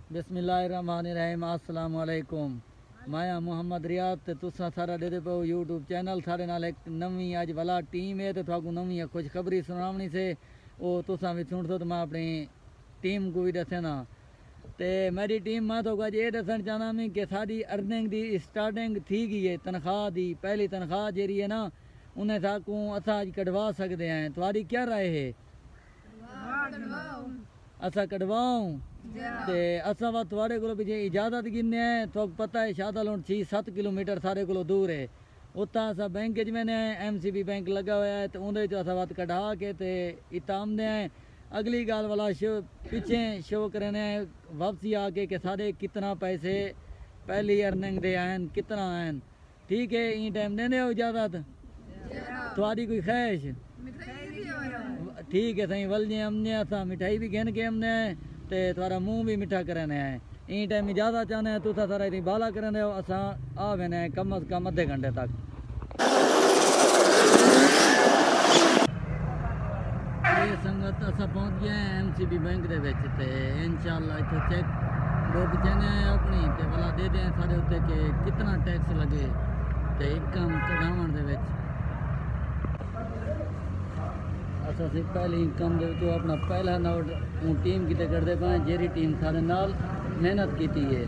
बिस्मिल्लाहिर्रहमानिर्रहीम। अस्सलाम वालेकुम। मैं मोहम्मद रियाद ते तुसा सारा दे पे यूट्यूब चैनल सारे नाल एक नवी अज वाला टीम है तो थाकू नवी खुशखबरी सुनावनी से वो तुसा भी सुन तो मैं अपनी टीम को भी दसना ते मेरी टीम मैं तो अज ये दसन चाहना मैं कि साड़ी अर्निंग दी स्टार्टिंग थी गई है। तनख्वाह दी पहली तनख्वाह जी है ना उन्हें थाकू असा अज कटवा सकते हैं। तुम्हारी क्या राय है? असा कटवाऊँ ते असा वा थोड़े को भी इजाजत गिने तो पता है शादा लोन 6-7 किलोमीटर सारे को दूर है। उत्ता असा बैंक में MCB बैंक लगा हुआ है तो उन्हें असा बात कढ़ा के ते इताम दे अगली गाल वाला शो पीछे शो करने वापसी आके कि सारे कितना पैसे पहली अर्निंग दे आन कितना आन। ठीक है ई टाइम देने हो इजाजत थोड़ी कोई ख्वाहिश? ठीक है सही वल हमने असा मिठाई भी घेन के हमने ते थोड़ा मुंह भी मिठा करने है। ई टाइम इजाजत चाहने हैं तुसा सारा इतनी बाला करने हो असा आ वेने कम अज कम आधे घंटे तक। ये संगत असा पहुंच गए हैं MCB बैंक दे विच ते इंशाअल्लाह इथे चेक बुक चने अपनी ते वाला दे दें सारे उत्ते के कितना टैक्स लगे ते इनकम कढावण दे विच असा से पहली इनकम दे तो अपना पहला नोट टीम किते करते पाए जेरी टीम सारे नाल मेहनत की है।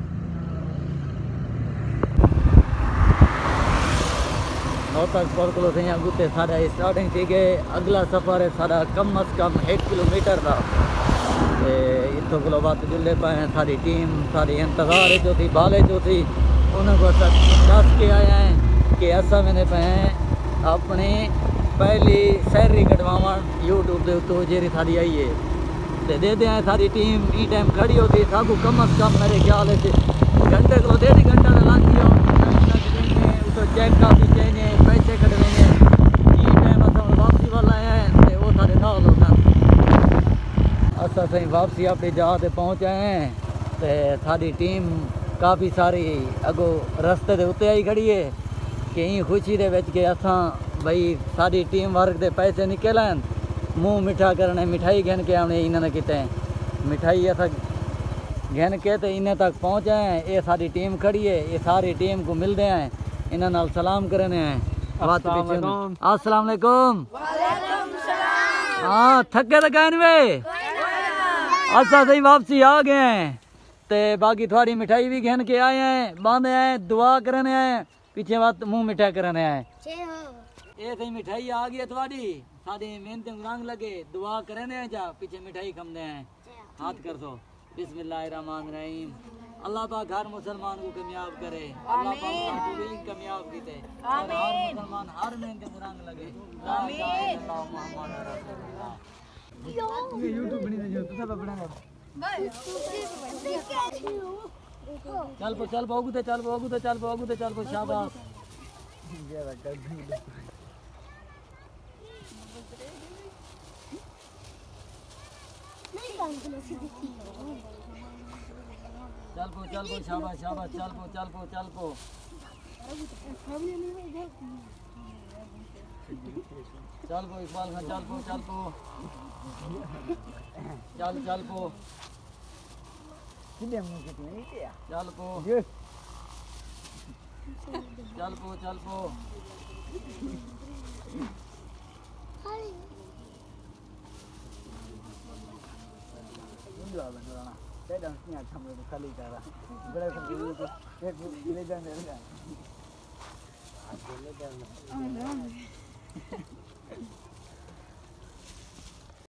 को गुते सारा स्टार्टिंग थी गए अगला सफ़र है सारा कम अज कम 1 किलोमीटर का इतों को बात जुड़े पाए सारी टीम सारी इंतजार जो थी बाले जो थी उन्होंने दस के आए हैं कि असा मैंने पे अपनी पहली सैलरी कटवावन यूट्यूब के उत्तों जेरी सारी आई है तो दे दें सारी टीम ई टाइम खड़ी होती साकू कम अज कम मेरे ख्याल है घंटे को 1.5 घंटा लग गया तो चेक काफी चाहिए पैसे कटवेंगे ई टाइम असा वापसी वाला है तो वो सारे नाल होता असा सही वापसी अपनी जगह से पहुँचे हैं तो सारी टीम काफ़ी सारी अगो रस्ते के उत्ते आई खड़ी है कि ई खुशी दे विच के असा भाई सारी टीम वर्क के पैसे निकलन मुँह मिठा करने मिठाई घेन के आने इन्होंने किते मिठाई असा घेन के तो इन्हें तक पहुँचे हैं। ये सारी टीम खड़ी है ये सारी टीम को मिलते हैं इन्होंने नाल सलाम करने हैं। अस्सलाम वालेकुम। हाँ थके तो कहन वे असा सही वापसी आ गए हैं ते बाकी थोड़ी मिठाई भी घेन के आए हैं बांधे हैं दुआ करने हैं पीछे बात मुँह मिठा करने हैं। ये सही मिठाई आ गई है थोड़ी साड़ी मेहनत रंग लगे दुआ करने हैं जा पीछे मिठाई खमदे हैं हाथ कर दो। बिस्मिल्लाहिर्रहमानिर्रहीम। अल्लाह पाक हर मुसलमान को कामयाब करे अल्लाह पाक सबको भी कामयाब कीते और हर मुसलमान हर मेहनत रंग लगे ला इलाहा इल्लल्लाह मुहम्मद रसूलुल्लाह। ये YouTube बनी है तो सब अपना चल पो अगुते चल पो शाबाश चल पो शाबाश चल पो इकबाल खान चल पो चल पो खाली कर बड़े